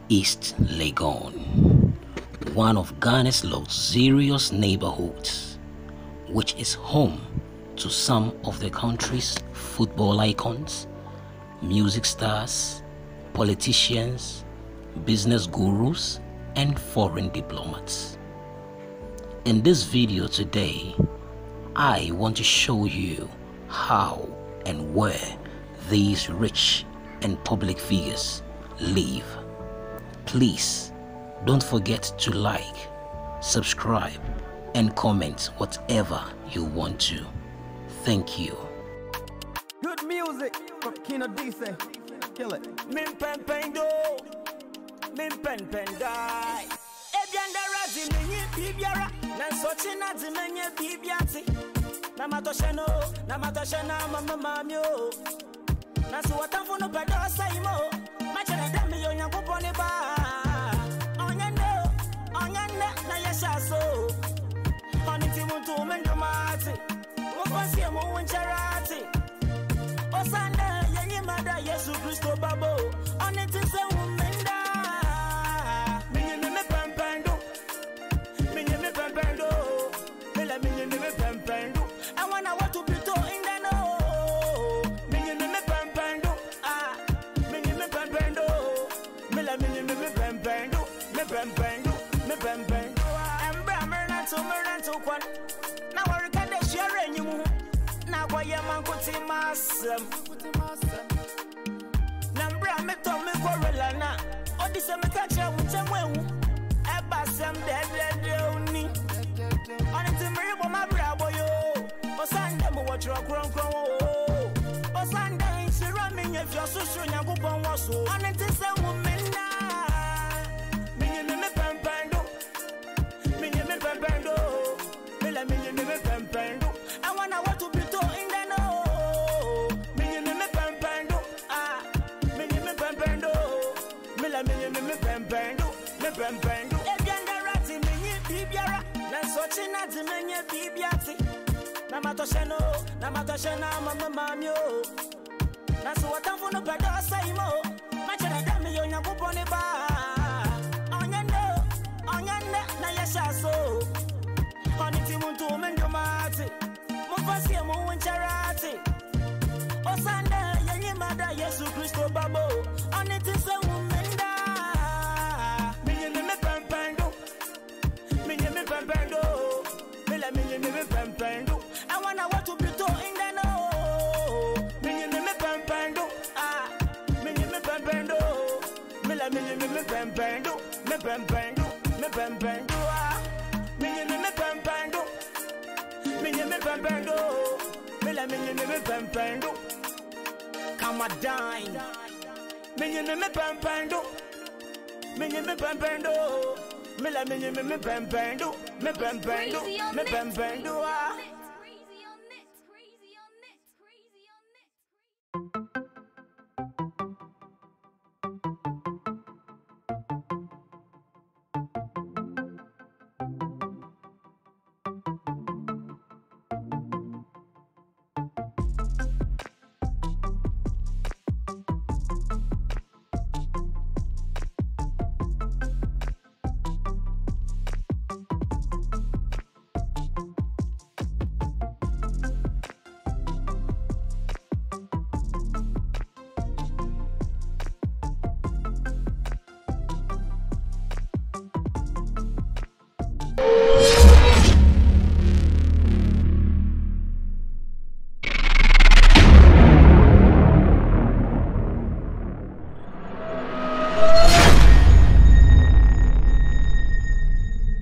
East Legon, one of Ghana's luxurious neighborhoods, which is home to some of the country's football icons, music stars, politicians, business gurus, and foreign diplomats. In this video today, I want to show you how and where these rich and public figures live. Please don't forget to like, subscribe, and comment whatever you want to. Thank you. Good music from Kamma Dyn. Kill it. Min pen pen do, min pen pen die. Ebianda razi menye bibiara, na sochi na di menye bibiati. Na matoshena mama mamio. Na so watamfo no pedo saimo. Machana dami yo nyankopon ni ba. Onyane na yesha so. Oniti muntu mendumati. Mufasi mu wincharati. Osanda yenye mada Yesu Kristo babo. Oniti se umenda. Minye me pampando. Minye me pampando. Mila minye me pampando. I wanna want to be to in the no. Minye me pampando. Ah, minye me pampando. Mila minye me pampando. Me pampando. Me pampando. Embra merna to kwan. Na worika de share nyimu. Na kwa yema kuti masem. Na mbra me to me korela na. Odi se me kacha wutemwewu. Eba sem de oni. Oni ti mri bo ma bra boyo. Osande mo watro kron Osande insira me nye fio susu nyankopon waso. Oni ti se wo menna. Minye me pampando. Minye me pampando. Mila minye me pampando. I wanna want to be to in the no. Minye me pampando. Ah, minye me pampando. Mila minye me pampando. Me pampando. Ebianda rati minye bibiara. Na sochi na di menye bibiati. Na matoshena mama mamio. Na so watamfo no pedo saimo. Machana dami yo nyankopon ni ba. Onyane na yesha so. Oniti muntu mendumati. Mufasi mu wincharati. Osanda yenye mada Yesu Kristo babo. Oniti se umenda. Minye me pampando. Minye me pampando. Mila minye me pampando. I wanna want to be to in the no. Minye me pampando. Ah, minye me pampando. Mila minye me pampando. Me pampando. Me pampando. Ah, minye me pampando. Minye me pampando. Mila minye me pampando. Kamma Dyn. Minye me pampando. Minye me pampando. Mila minye me pampando. Me pampando. Me pampando.